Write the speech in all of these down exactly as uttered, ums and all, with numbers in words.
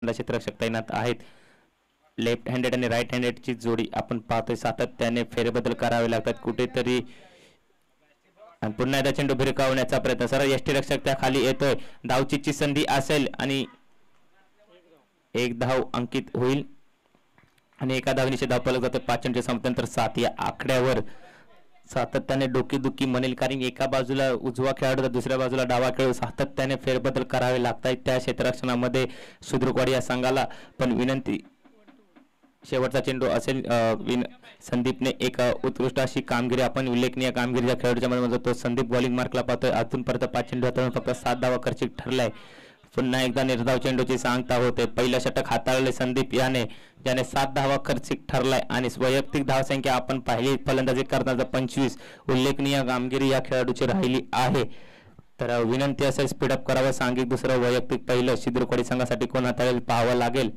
क्षेत्ररक्षक तैनात आहेत. Left handed आणि राईट हँडेडची जोडी आपण पाहतोय सातत्याने फेरबदल करावे लागतात कुठेतरी. आणि पुन्हा एकदा चेंडू भिरकावण्याचा प्रयत्न, सरळ यष्टीरक्षक त्या खाली येतोय. धावचीची संधी असेल आणि एक धाव अंकित होईल आणि एका धावनीचे धाव फलक जातो. पाच चेंडूच्या समाप्तीनंतर सात या आकड्यावर सातत्याने डोकेदुखी म्हणेल, कारण एका बाजूला उजवा खेळाडू तर दुसऱ्या बाजूला डावा खेळाडू, सातत्याने फेरबदल करावे लागत आहेत त्या क्षेत्ररक्षणामध्ये सुद्रुकवाडी या संघाला. पण विनंती, शेवटचा चेंडू असेल. विन संदीपने एक उत्कृष्ट अशी कामगिरी, आपण उल्लेखनीय कामगिरी या खेळाडूच्या मध्ये म्हणतो. संदीप बॉलिंग मार्कला पाहतोय. अजूनपर्यंत पाच चेंडू हाताळून फक्त सात धावा खर्चिक ठरलाय. पुन्हा एकदा निर्धाव चेंडूची सांगता होते. पहिलं षटक हाताळले संदीप याने, ज्याने सात धावा खर्चिक ठरलाय आणि वैयक्तिक धावसंख्या आपण पाहिली फलंदाजी करण्याचा पंचवीस. उल्लेखनीय कामगिरी या खेळाडूची राहिली आहे. तर विनंती असेल स्पीडअप करावं. सांघिक दुसरं, वैयक्तिक पहिलं. सिद्रुकवाडी संघासाठी कोण हाताळेल पाहावं लागेल.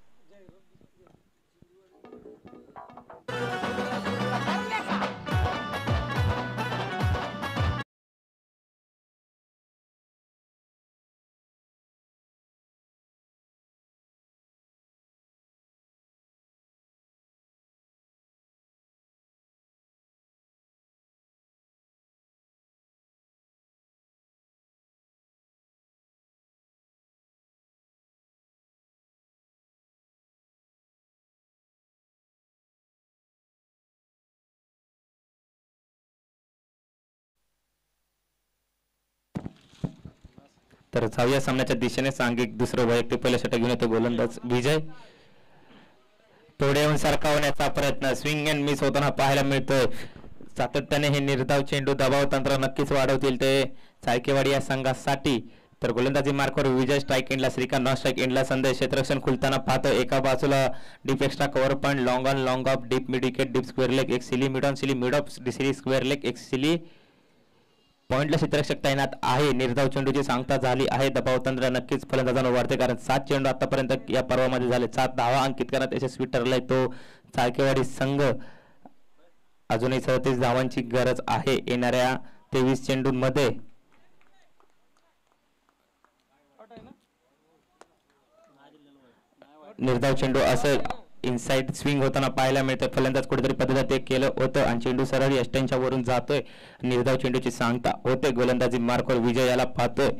तर सहाव्या सामन्याच्या दिशेने सांघिक दुसरं, वैयक्तिक पहिलं षटक घेऊन येतो गोलंदाज विजय. पुढे येऊन सरकावण्याचा प्रयत्न, स्विंग अँड मिस होताना पाहायला मिळतोय. सातत्याने हे निर्धाव चेंडू दबाव तंत्र नक्कीच वाढवतील ते चाळकेवाडी या संघासाठी. तर गोलंदाजी मार्कवर विजय, स्ट्राईक एंडला श्रीकांत, नॉन स्ट्राईक एंडला संदेश. क्षेत्ररक्षण खुलताना पाहतो. एका बाजूला deep extra cover point, long on long off, deep mid wicket, deep square leg, एक silly mid on silly mid off, silly square leg, एक सिली पॉइंटला क्षेत्ररक्षक तैनात आहे. निर्धाव चेंडूची सांगता झाली आहे. दबाव तंत्र नक्कीच फलंदाजांवर वाढते, कारण सात चेंडू आतापर्यंत या पर्वामध्ये झाले. सात धावा अंकित करण्यात यशस्वी ठरलाय तो चाळकेवाडी संघ. अजूनही सदतीस धावांची गरज आहे येणाऱ्या तेवीस चेंडूंमध्ये. निर्धाव चेंडू असेल, इनसाइड स्विंग होताना पाहायला मिळते. फलंदाज कुठेतरी पद्धत ते केलं होतं आणि चेंडू सरळ यष्टींच्या वरून जातोय. निर्धाव चेंडूची सांगता होते. गोलंदाजी मार्कवर विजय याला पाहतोय.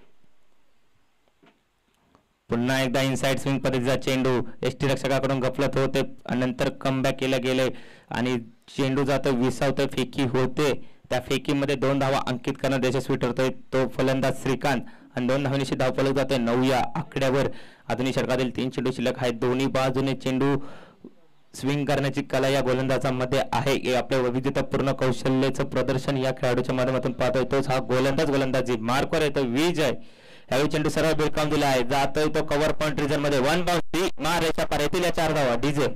पुन्हा एकदा इनसाइड स्विंग पद्धतीचा चेंडू यष्टी रक्षकाकडून गफलत होते, नंतर कमबॅक केलं गेले आणि चेंडू जातोय, विसावतोय, फेकी होते. त्या फेकीमध्ये दोन धावा अंकित करण्यात यशस्वी ठरतोय तो फलंदाज श्रीकांत आणि दोन धावनीशी धाव फलक जातोय नऊ या आकड्यावर. आधुनिक षटकातील तीन चेंडू शिल्लक आहेत. दोन्ही बाजूने चेंडू स्विंग करण्याची कला या गोलंदाजामध्ये आहे. आपल्या वैविध्यपूर्ण कौशल्याचं प्रदर्शन या खेळाडूच्या माध्यमातून पाहतोय. तोच हा गोलंदाज. गोलंदाजी मार्कवर येतो विजय. यावेळी चेंडू सरळ भिरकावून दिला आहे, जातोय तो कव्हर पॉइंट रिजन मध्ये. वन बाउंड्री, मार रेषा पार, येतील या चार धावा. डीजे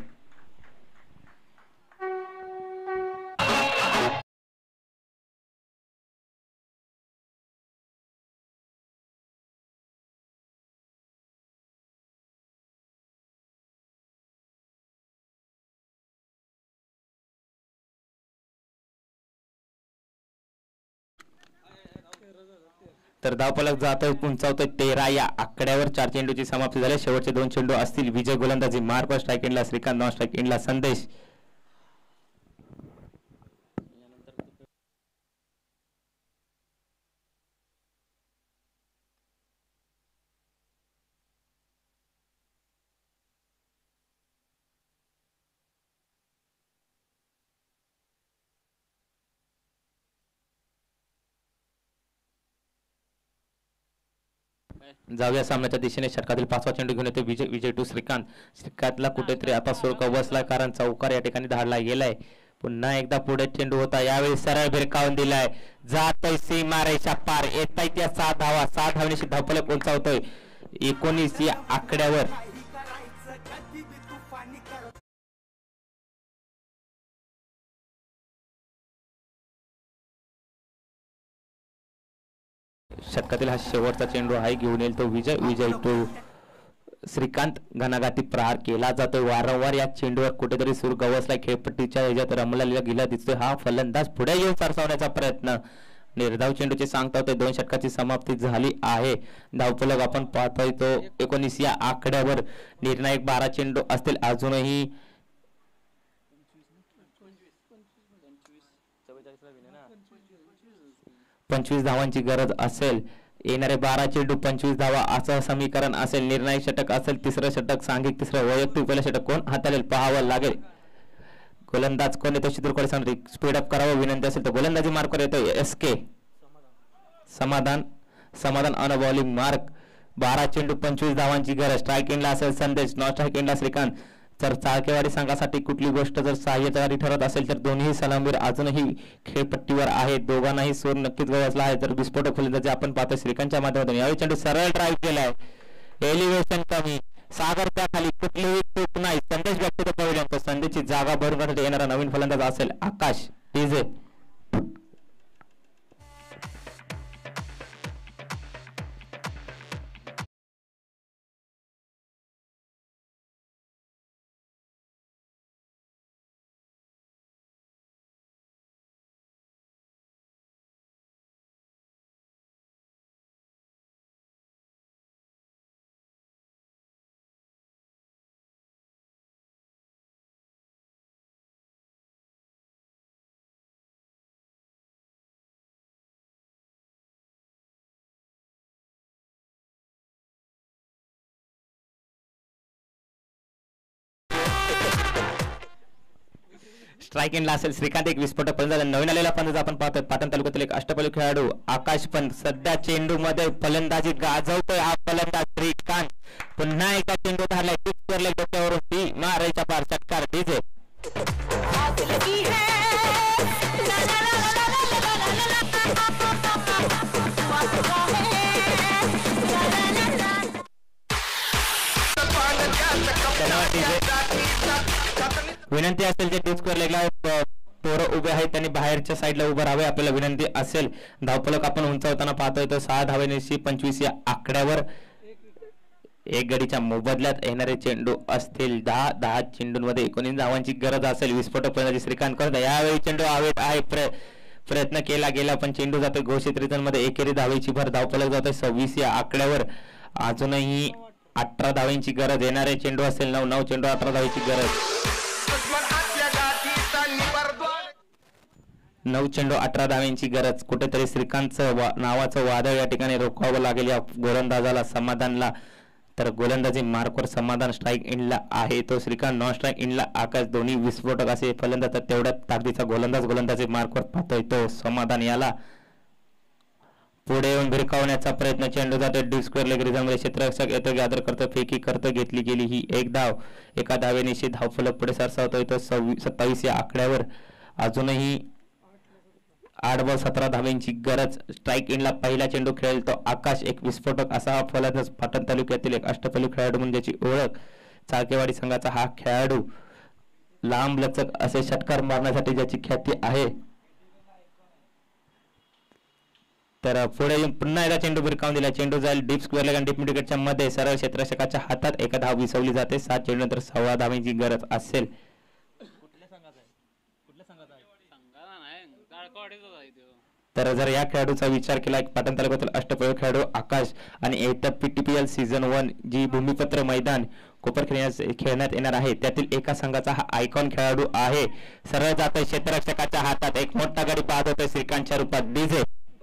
तर धावफलक जातोय, उंचावतोय तेरा या आकड्यावर. चार चेंडूची समाप्ती झाली. शेवटचे दोन चेंडू असतील. विजय गोलंदाजी मार्क, स्ट्राईक एंडला श्रीकांत, नॉन स्ट्राईक एंडला संदेश. जाऊया सामन्याच्या दिशेने. षटकातील पाचवा चेंडू घेऊन येतो विजय. विजय टू श्रीकांत. श्रीकांतला कुठेतरी आता सुळका बसला, कारण चौकार या ठिकाणी धाडला गेलाय. पुन्हा एकदा पुढे चेंडू होता, यावेळी सरळ भिरकावून दिलाय, जातोय सीमा रेषा पार. येत आहेत या सहा धावा. सहा धावनीशी धावफलक उंचावतोय एकोणीस या आकड्यावर. षटकातील हा शेवटचा चेंडू आहे, घेऊन येईल तो विजय. विजय तो श्रीकांत. घनाघाती प्रहार केला जातोय वारंवार. या चेंडूवर कुठेतरी सूर गवसला, खेळपट्टीच्या ह्याच्यात रमला गेला दिसतोय. हा फलंदाज पुढे येऊन सरसावण्याचा प्रयत्न निर्धाव चेंडूचे सांगता होते दोन षटकाची समाप्ती झाली आहे. धावफलक आपण पाहतोय तो एकोणीस या आकड्यावर निर्णायक बारा चेंडू असतील. अजूनही पंचवीस धावांची गरज असेल. येणारे बारा चेंडू पंचवीस धावा असं समीकरण असेल. निर्णायक षटक असेल तिसरं षटक सांघिक तिसरं वैयक्तिक पहिलं षटक कोण हाताळेल पाहावं लागेल. गोलंदाज कोण येतो शितूर सांगते स्पीड अप करावं विनंती असेल तर गोलंदाजी मार्कवर येतो एस के समाधान समाधान ऑन बॉलिंग मार्क. बारा चेंडू पंचवीस धावांची गरज. स्ट्राईक एंडला असेल संदेश नॉन स्ट्राईक एंडला श्रीकांत. जर चाळकेवाडी संघासाठी कुठली गोष्ट जर सहाय्यकारी ठरत असेल तर दोन्ही सलामीर अजूनही खेळपट्टीवर आहेत. दोघांनाही सोर नक्कीच गवसला आहे. तर विस्फोटक फलंदाजी आपण पाहतो श्रीकांतच्या माध्यमातून. यावेळी चेंडू सरळ ड्राईव्ह केलाय. एलिव्हेशन कमी सागर त्याखाली कुठलीही चूक नाही. संदेश बॅक टू द पवेलियन. तो संदेशची जागा भरून काढण्यासाठी येणारा नवीन फलंदाज असेल आकाश डीजे. स्ट्राईक एंडला असेल श्रीकांत. एक विस्फोटक फलंदाज नवीन आलेला फलंदाज आपण पाहतोय पाटण तालुक्यातील एक अष्टपैलू खेळाडू आकाश पण सध्या चेंडू मध्ये फलंदाजी गाजवतोय. हा फलंदाज श्रीकांत पुन्हा एकदा चेंडू धरलाय. डोक्यावरून ती मारायच्या पार षटकार डीजे. विनंती असेल जे डीप स्क्वेअर लेगला पोरं उभे आहेत त्यांनी बाहेरच्या साईडला उभं राहावे. आपल्याला विनंती असेल. धावफलक आपण उंचावताना पाहतोय तो सहा धावेनिशी पंचवीस या आकड्यावर. एक गडीच्या मोबदल्यात येणारे चेंडू असतील दहा. दहा चेंडूंमध्ये एकोणीस धावांची गरज असेल. विस्फोटक फलंदाजी श्रीकांत करत यावेळी चेंडू आवेट आहे. प्रयत्न केला गेला पण चेंडू जातोय घोषित रिझन मध्ये. एकेरी धावेची भर. धावफलक जातोय सव्वीस या आकड्यावर. अजूनही अठरा धावेची गरज. येणारे चेंडू असेल नऊ. नऊ चेंडू अठरा धावेची गरज. नऊ चेंडू अठरा धाव्यांची गरज. कुठेतरी श्रीकांतचं वा, नावाचं वादळ या ठिकाणी रोखावं लागेल या गोलंदाजाला समाधानला. तर गोलंदाजी मार्कवर समाधान स्ट्राईक इनला आहे तो श्रीकांत. नॉन स्ट्राईक इनला आकाश. दोन्ही विस्फोटक असे फलंदाज तेवढ्याच ताकदीचा गोलंदाज गोलंदाजी मार्कवर पाहतोय तो समाधान. याला पुढे येऊन भिरकावण्याचा प्रयत्न. चेंडू जातो डीप स्क्वेअर लेग रिझनमध्ये. क्षेत्ररक्षक येतो गॅदर करतो फेकी करतो. घेतली गेली ही एक धाव. एका धावेनिशी धावफलक पुढे सरसावतोय तो सव्वीस सत्तावीस या आकड्यावर. अजूनही आठ बॉल सतरा धावेंची गरज. स्ट्राईक इनला पहिला चेंडू खेळेल तो आकाश. एक विस्फोटक असा हा फलंदाज पाटण तालुक्यातील एक अष्टपैलू खेळाडू म्हणून ज्याची ओळख. चाळकेवाडी संघाचा हा खेळाडू लांब लचक असे षटकार मारण्यासाठी ज्याची ख्याती आहे. तर पुढे येऊन पुन्हा एकदा चेंडू भिरकावून दिला. चेंडू जाईल डीप स्क्वेअर लेग आणि डीप मिडविकेटच्या मध्ये. सरळ क्षेत्ररक्षकाच्या हातात एका धाव विसवली जाते. सात चेंडू नंतर सव्वा धावेची गरज असेल. तर जर या खेळाडूचा विचार केला पाटण तालुक्यातील अष्टपैलू खेळाडू आकाश आणि येत्या पीटीपीएल सीझन वन जी भूमिपत्र मैदान कोपर खेळण्यास खेळण्यात येणार आहे त्यातील एका संघाचा हा आयकॉन खेळाडू आहे. सरळ जातोय क्षेत्ररक्षकाच्या हातात. एक मोठा गडी पाहत होतोय श्रीकांतच्या रूपात डीजे.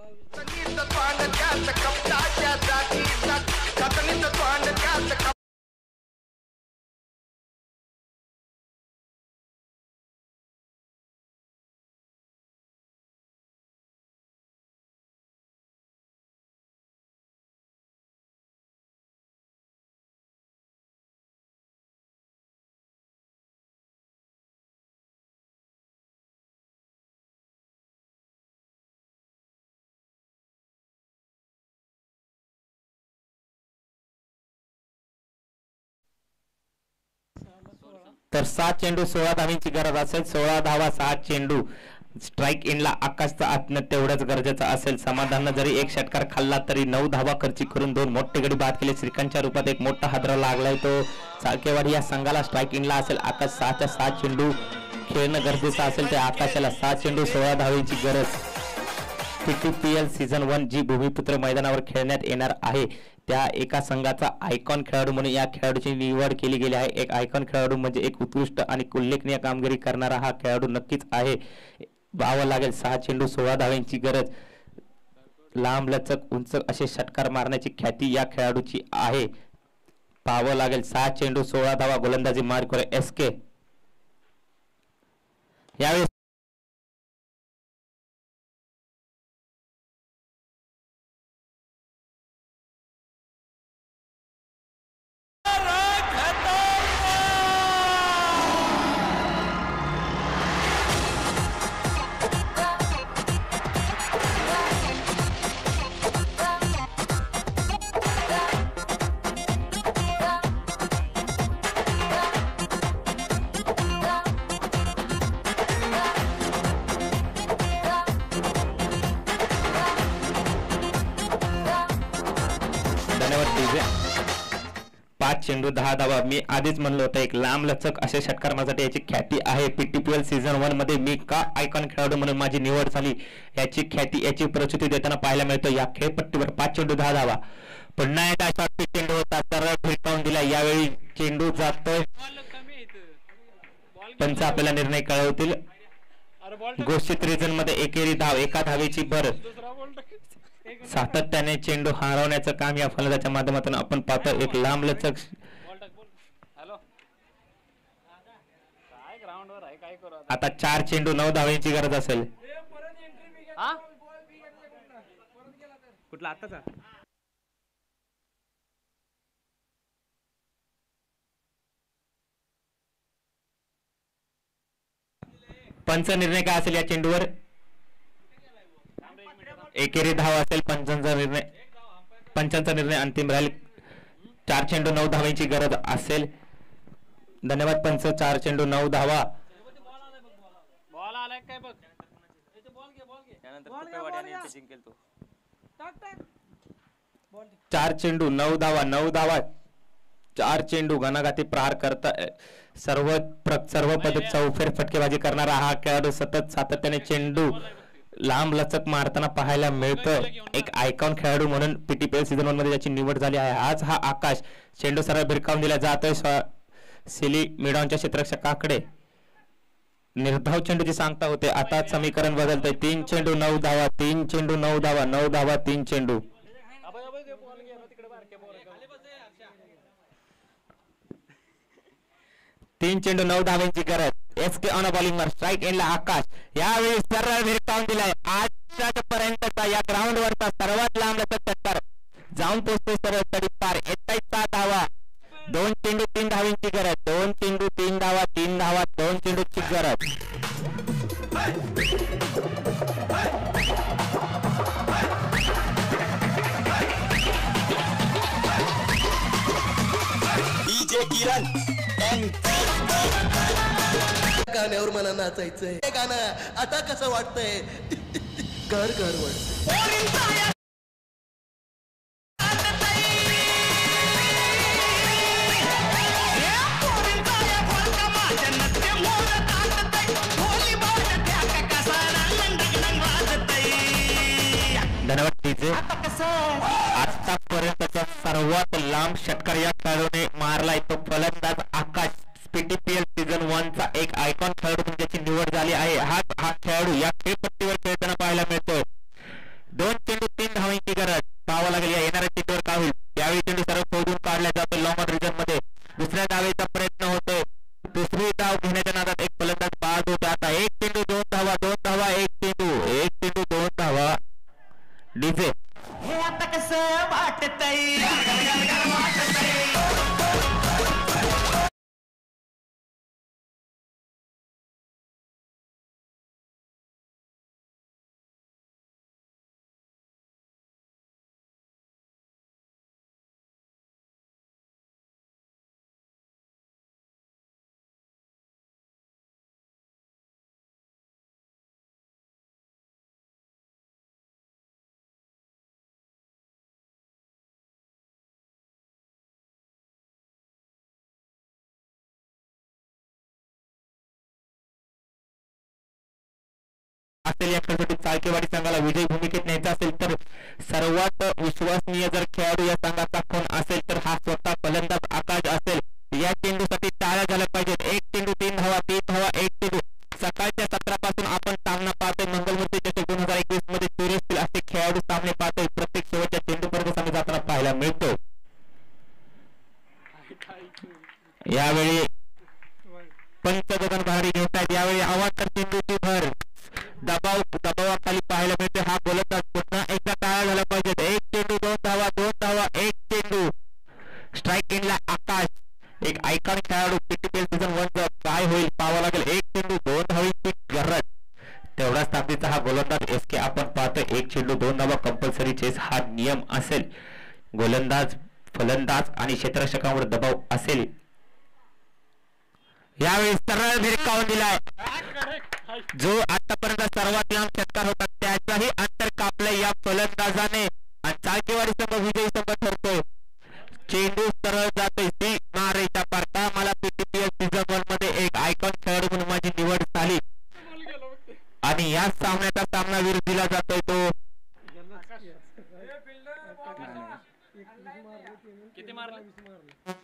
तर सात चेंडू सोळा धावांची गरज असेल. सोळा धावा सात चेंडू. स्ट्राईक इनला आकाशचा आत्म तेवढंच गरजेचं असेल. समाधान जरी एक षटकार खाल्ला तरी नऊ धावा खर्ची करून दोन मोठे गडी बाद केले. श्रीकांतच्या रूपात एक मोठा हादरा लागलाय तो चाळकेवाडी या संघाला. स्ट्राईक इनला असेल आकाश. सहाच्या सात चेंडू खेळणं गरजेचं असेल. त्या आकाशाला सात चेंडू सोळा धावांची गरज. पीटीपीएल सीझन वन जी भूमिपुत्र मैदानावर खेळण्यात येणार आहे त्या एका संघाचा आयकॉन खेळाडू म्हणून या खेळाडूची निवड केली गेली आहे. एक आयकॉन खेळाडू म्हणजे एक उत्कृष्ट आणि उल्लेखनीय कामगिरी करणारा हा खेळाडू नक्कीच आहे. पाहावं लागेल सहा चेंडू सोळा धावांची गरज. लांब लचक उंच असे षटकार मारण्याची ख्याती या खेळाडूची आहे. पाहावं लागेल सहा चेंडू सोळा धावा गोलंदाजी मार्क एस के. यावेळी पाच चेंडू दहा धावा. मी आधीच म्हणलो होतं एक लांब लचक असे षटकार मारण्यासाठी याची ख्याती आहे. पीटीपीएल सीझन वन मध्ये मी का आयकॉन खेळाडू म्हणून माझी निवड झाली याची ख्याती याची प्रचिती देताना पाहायला मिळतो. या खेळपट्टीवर पाच चेंडू दहा धावा. पुन्हा एकदा शॉर्ट पिच चेंडू होता सरळ भिरकावून दिला. यावेळी चेंडू जातोय. पंच आपल्याला निर्णय कळवतील. घोषित रिझन मध्ये एकेरी धाव एका धावेची भर. सातत्याने चेंडू हरवण्याचं काम या फलंदाच्या माध्यमातून आपण पाहतो. एक लांब लचक आता चार चेंडू नऊ धावांची गरज असेल. कुठला आताचा पंच निर्णय काय असेल या चेंडूवर. एकेरी धाव असेल. पंचांचा निर्णय पंचांचा निर्णय अंतिम राहील. चार चेंडू नऊ धावांची गरज असेल. धन्यवाद पंच. चार चेंडू नऊ धावा. चार चेंडू नऊ धावा. नऊ धावा चार चेंडू घणाघाती प्रहार करता सर्व सर्व पद्धत चौफेर फटकेबाजी करणारा हा खेळाडू सतत सातत्याने चेंडू लांब लचक मारताना पाहायला मिळतं. एक आयकॉन खेळाडू म्हणून पीटीपीएल सीझन वन मध्ये त्याची निवड झाली आहे. आज हा आकाश चेंडू सरळ भिरकावून दिला जातोय सिली मिडॉनच्या क्षेत्ररक्षकाकडे. निर्धाव चेंडूची सांगता होते. आता समीकरण बदलतंय. तीन चेंडू नऊ धावा. तीन चेंडू नऊ धावा. नऊ धावा तीन चेंडू. तीन चेंडू नऊ धावांची गरज. एस के ऑन बॉलिंगवर स्ट्राईक एंडला आकाश. यावेळी सरळ भिरकावून दिलाय. आजच्या पर्यंतचा या ग्राउंडवरचा सर्वात लांब लचक षटकार जाऊन पोहोचतोय सरळ तडी पार. येताय सात धावा. दोन चेंडू तीन धावांची गरज. दोन चेंडू तीन धावा. तीन धावा दोन चेंडूची गरज. डीजे किरण गाण्यावर मला नाचायचंय. हे गाणं आता कसं वाटतंय. घर घर वाटतंय. धन्यवाद डीजे. आतापर्यंतचा सर्वात लांब षटकार या खेळाडूने मारलाय तो फलंदाज आकाश. पीटीपीएल सीझन वन चा एक आयकॉन खेळाडू म्हणून त्याची निवड झाली आहे. हा हा खेळाडू या खेळपट्टीवर खेळताना पाहायला मिळतो. दोन चेंडू तीन धावांची गरज. पाहावं लागेल या येणाऱ्या चेंडूवर काय होईल. यावेळी चेंडू सर्व फोडून काढला जातो लॉंग ऑन रिजन मध्ये. दुसऱ्या धावेचा प्रयत्न होतोय. दुसरी धाव घेण्याच्या नादात एक फलंदाज बाद होता. आता एक चेंडू दोन धावा. दोन धावा एक चेंडू. एक चेंडू दोन धावा. डीजे हे आता कसं वाटतंय. असेल या खेळासाठी चाळकेवाडी संघाला विजयी भूमिकेत न्यायचा असेल तर सर्वात विश्वसनीय जर खेळाडू या संघाचा कोण असेल तर हा स्वतः फलंदाज आकाश असेल. या चेंडूसाठी टाळ्या झाल्या पाहिजेत. एक चेंडू तीन धावा, तीन धावा एक चेंडू. सकाळच्या सत्रापासून आपण सामना पाहतोय. मंगलमूर्ती चषक दोन हजार एकवीस मध्ये सूर्यशील असे खेळाडू सामने पाहतोय. प्रत्येक शेवटच्या चेंडूपर्यंत सामने जाताना पाहायला मिळतो. यावेळी पंच गगन भारी घेत आहेत. यावेळी अवांतर चेंडूची भर दबाव दबावाखाली पाहायला मिळते. हा गोलंदाज पुन्हा एकदा टाळ्या झाला पाहिजेत. एक चेंडू दोन धावा, दोन धावा एक चेंडू. स्ट्राईक एंडला आकाश एक आयकॉन खेळाडू. पीटीपीएल सीझन वन काय होईल पाहावं लागेल. एक चेंडू दोन धावांची गरज. तेवढाच ताकदीचा हा गोलंदाज एस के आपण पाहतोय. एक चेंडू दोन धावा कंपल्सरी चेस हा नियम असेल. गोलंदाज फलंदाज आणि क्षेत्ररक्षकांवर दबाव असेल. यावेळी सरळ भिरकावून दिलाय. जो आतापर्यंत सर्वात लांब षटकार होता त्याचाही अंतर कापलंय या फलंदाजाने आणि चाळकेवाडी संघ विजयी संघ ठरतोय. चेंडू सरळ जातोय सी मारेचा पारता. मला पीटीपीएल सीझन वन मध्ये एक आयकॉन खेळाडू म्हणून माझी निवड झाली आणि या सामन्याचा सामनावीर दिला जातोय तो किती मारले